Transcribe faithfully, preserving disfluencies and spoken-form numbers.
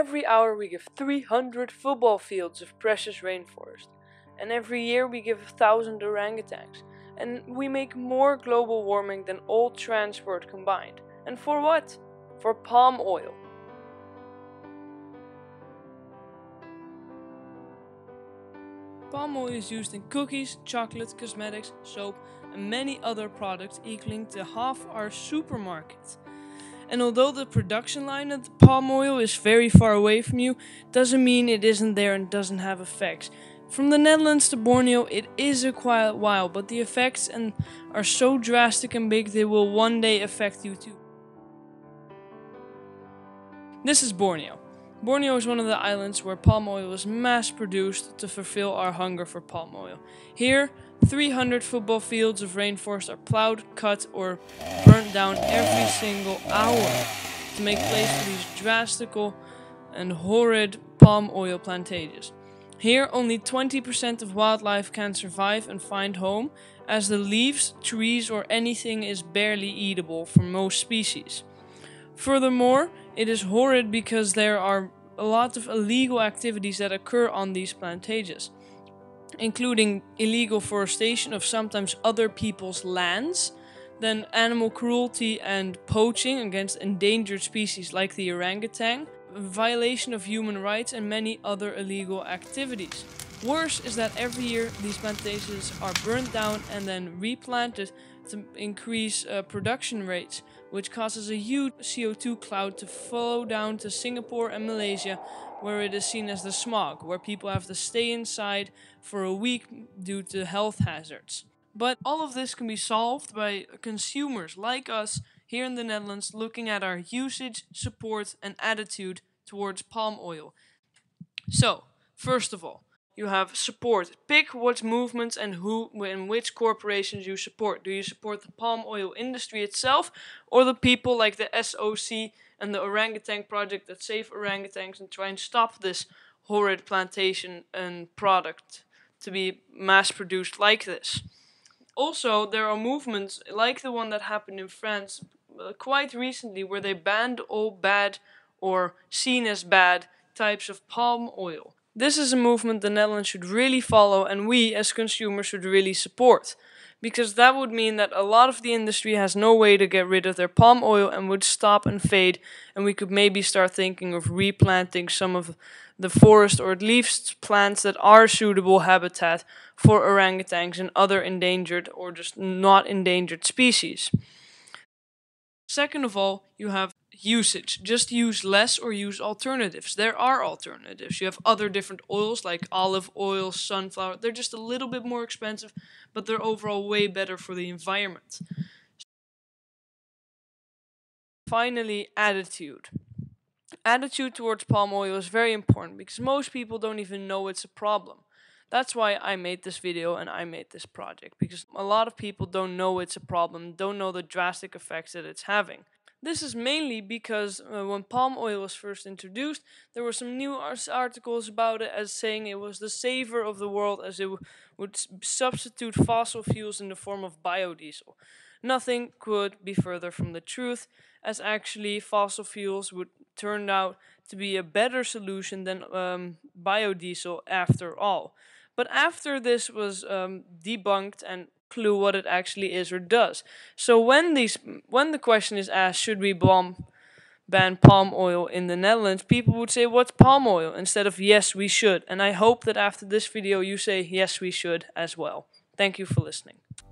Every hour we give three hundred football fields of precious rainforest. And every year we give a thousand orangutans. And we make more global warming than all transport combined. And for what? For palm oil. Palm oil is used in cookies, chocolate, cosmetics, soap, and many other products equaling to half our supermarket. And although the production line of the palm oil is very far away from you, doesn't mean it isn't there and doesn't have effects. From the Netherlands to Borneo, it is a quiet while, but the effects and are so drastic and big they will one day affect you too. This is Borneo. Borneo is one of the islands where palm oil is mass produced to fulfill our hunger for palm oil. Here, three hundred football fields of rainforest are plowed, cut, or burnt down every single hour to make place for these drastical and horrid palm oil plantations. Here, only twenty percent of wildlife can survive and find home, as the leaves, trees, or anything is barely eatable for most species. Furthermore, it is horrid because there are a lot of illegal activities that occur on these plantations, including illegal forestation of sometimes other people's lands, then animal cruelty and poaching against endangered species like the orangutan, violation of human rights, and many other illegal activities. Worse is that every year these plantations are burnt down and then replanted to increase uh, production rates, which causes a huge C O two cloud to flow down to Singapore and Malaysia, where it is seen as the smog, where people have to stay inside for a week due to health hazards. But all of this can be solved by consumers like us here in the Netherlands looking at our usage, support, and attitude towards palm oil. So, first of all, you have support. Pick what movements and who and which corporations you support. Do you support the palm oil industry itself, or the people like the S O C and the Orangutan Project that save orangutans and try and stop this horrid plantation and product to be mass produced like this? Also, there are movements like the one that happened in France uh, quite recently, where they banned all bad or seen as bad types of palm oil. This is a movement the Netherlands should really follow, and we as consumers should really support, because that would mean that a lot of the industry has no way to get rid of their palm oil and would stop and fade, and we could maybe start thinking of replanting some of the forest, or at least plants that are suitable habitat for orangutans and other endangered or just not endangered species. Second of all, you have usage. Just use less or use alternatives. There are alternatives. You have other different oils like olive oil, sunflower. They're just a little bit more expensive, but they're overall way better for the environment. Finally, attitude. Attitude towards palm oil is very important because most people don't even know it's a problem. That's why I made this video and I made this project, because a lot of people don't know it's a problem, don't know the drastic effects that it's having. This is mainly because uh, when palm oil was first introduced, there were some news articles about it as saying it was the savior of the world, as it w would substitute fossil fuels in the form of biodiesel. Nothing could be further from the truth, as actually fossil fuels would turn out to be a better solution than um, biodiesel after all. But after this was um, debunked and clue what it actually is or does. So when these, when the question is asked, should we bomb, ban palm oil in the Netherlands, people would say, what's palm oil? Instead of yes, we should. And I hope that after this video you say yes, we should as well. Thank you for listening.